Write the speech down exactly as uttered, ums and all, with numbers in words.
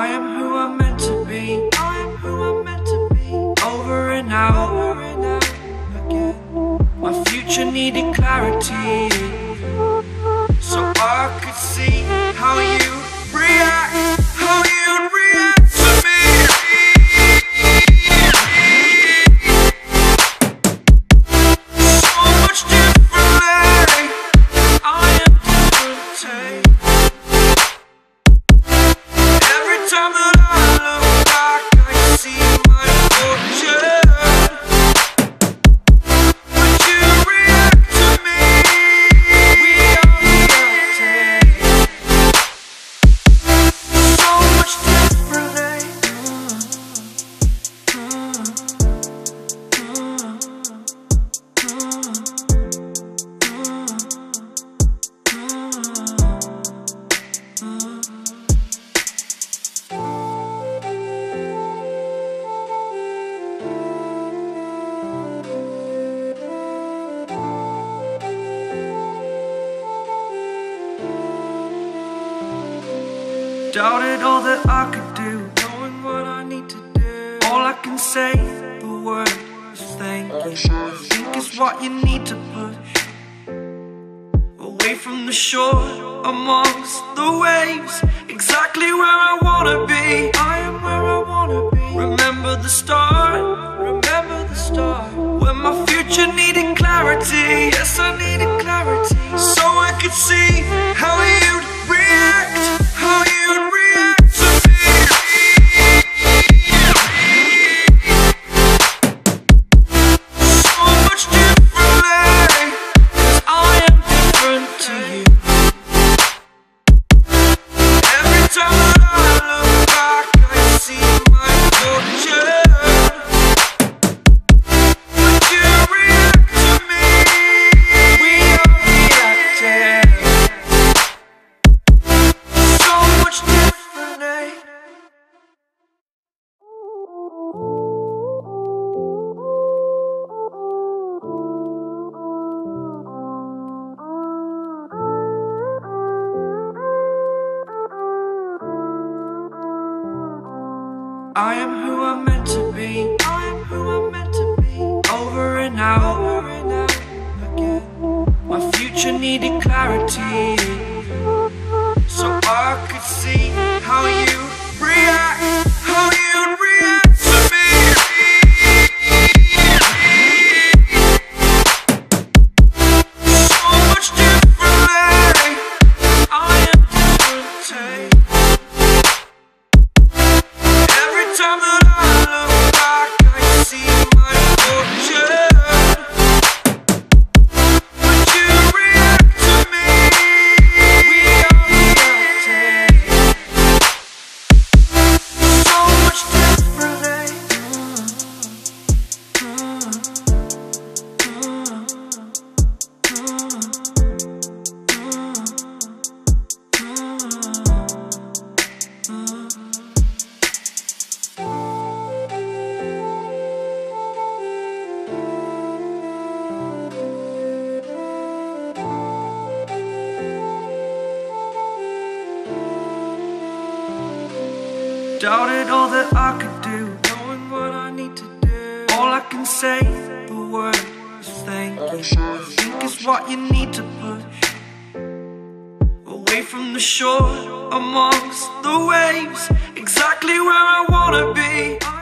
I am who I'm meant to be. I am who I'm meant to be. Over and out, over and out again. My future needed clarity, so I could see how you react, how you react to me. So much differently, I am different. Every time that I look back, I see my fortune. Would you react to me? We are reacting so much differently. Doubted all that I could do, knowing what I need to do. All I can say, the word is thank you. I think it's what you need to push away from the shore, amongst the waves, exactly where I wanna be. I am where I wanna be. Remember the start, remember the start, when my future needed clarity. Yes, I needed clarity, so I could see how you'd react, how you'd react to me. So much differently, 'cause I am different to you. Every time that I look back, I see my fortune. Would you react to me? We are reacting so much differently. I am who I'm meant to be. I am who I'm meant to be. Over and out, over and out again. My future needed clarity, so I could see how you react, how you react to me. So much differently, I am different. Every time that I look back, I see my fortune. Would you react to me? We are reacting so much differently. Doubted all that I could do, knowing what I need to do. All I can say, the word is thank you. I think it's what you need to push away from the shore, amongst the waves, exactly where I wanna be.